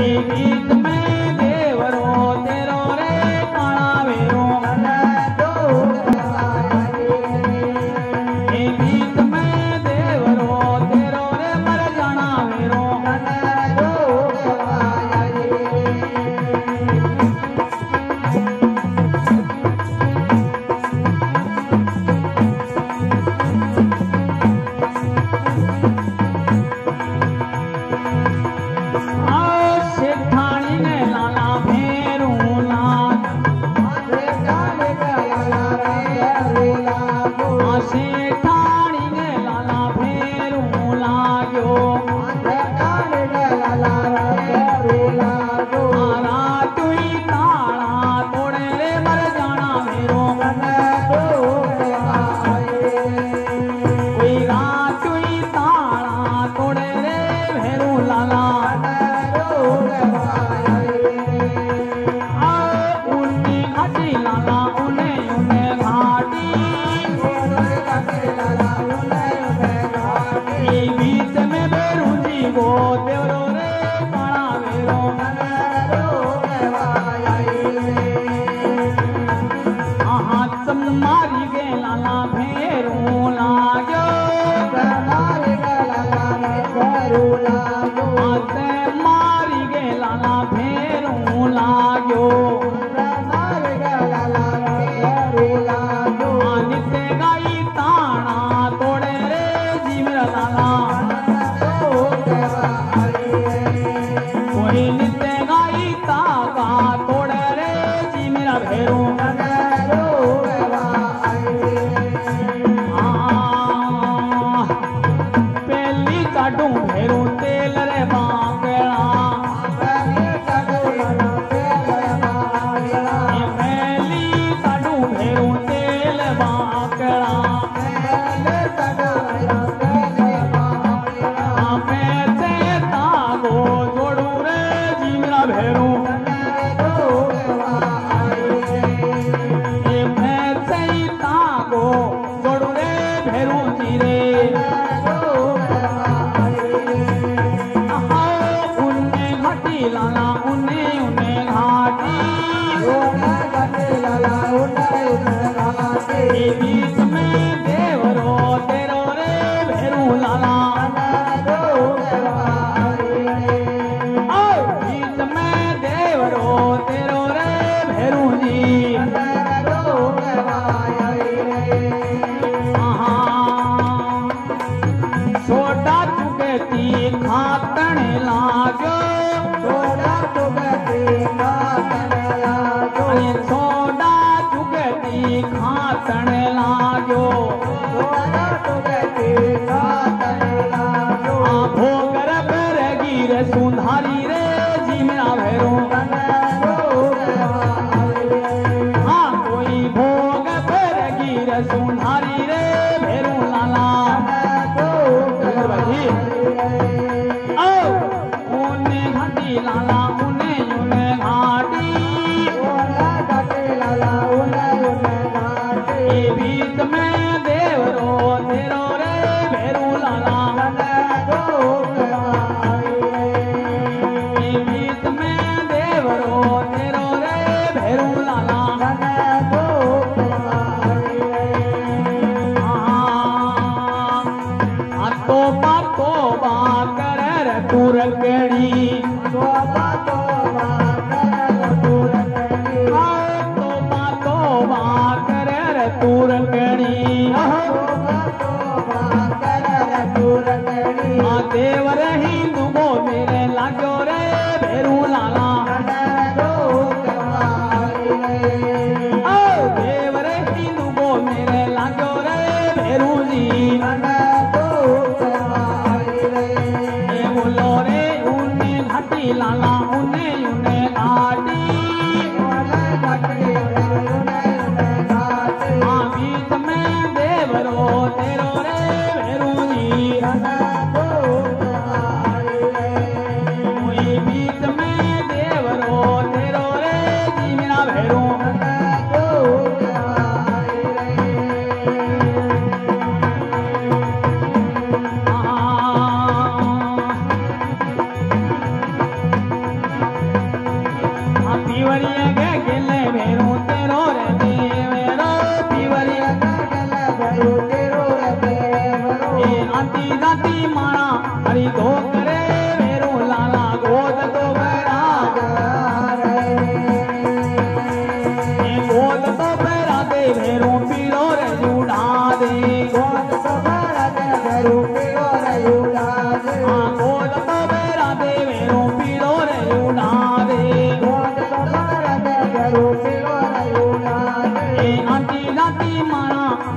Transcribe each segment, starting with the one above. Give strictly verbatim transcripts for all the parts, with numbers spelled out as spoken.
गीत में देवरो तेरो रे काना वेरो गीत में देवरो तेरो रे मर जाना वेरो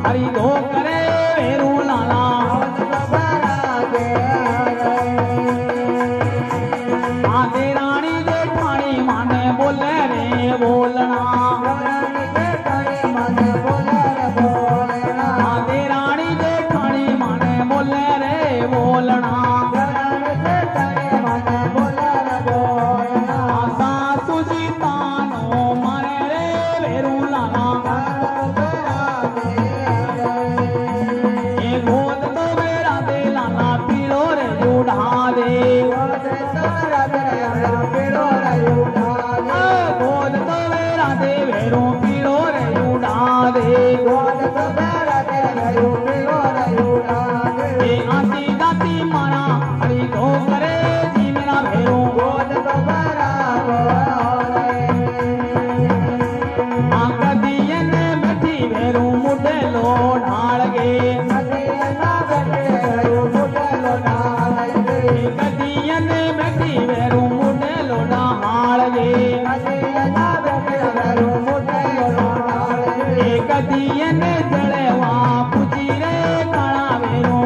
हरि धो करे भेरू लाला आते रानी जेठानी माने बोले रे बोलना आते रानी जेठानी माने बोले रे बोलना सासू जी तानो मारे रे भेरू लाला ये गोद तो मेरा दे लाला पीड़ो रे उड़ा दे गोद तो मेरा दे भेरू पीड़ो रे उड़ा दे ये आती जाती मारा हरी धो करे जी मेरा भेरू कदियन बैठी भेरू मुझे लो ढाल गे कदियन बैठी भेरू मुझे लो ढाल गे कदियन जड़वा पुजी रे काला भेरू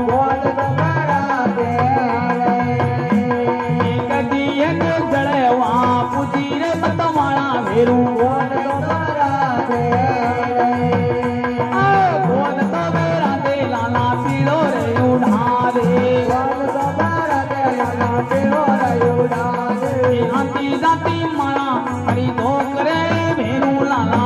कदियन जड़वा पुजी रे मतवाला भेरू गोद तो मेरा दे लाला पीड़ो रे उड़ा दे आती जाती मारा हरी धो करे भेरू लाला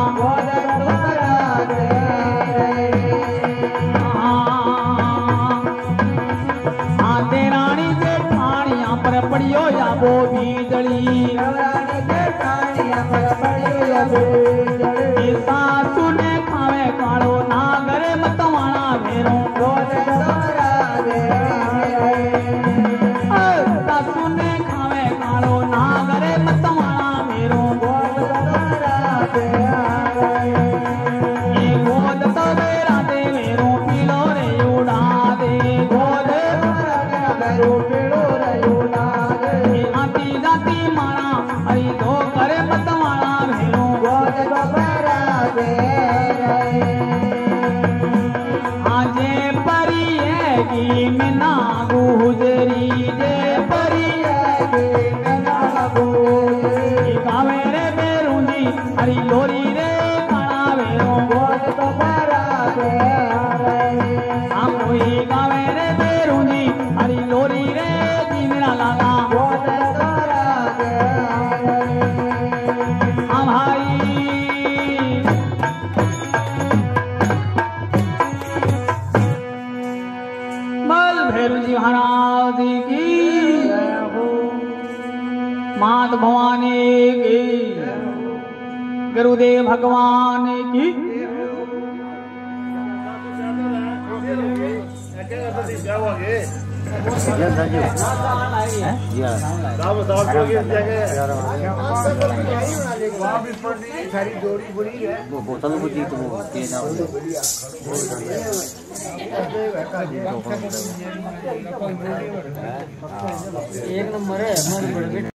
आते रानी जेठानिया पर पड़ियो या वो बीजली सासू ने खावे काड़ो ना करे मतवाला भेरू सासू ने खावे काड़ो ना करे मतवाला भेरू ये गोद तो मेरा दे भेरू पीलो रे उड़ा दे गोद आती जाती मारा हरी धो करे मतवाला भेरू आजे परी है की मिना गुजरी जे परी गावे रे भेरू जी हरी लोरी रे काला भेरू हम कोई गावे रे भेरू जी हरी लोरी रे जी मेरा लाला हाँ भाई बल भैरू जी महाराज की मात भवानी की गुरुदेव भगवान की वो बोतल बुझी तो वो एक नंबर है।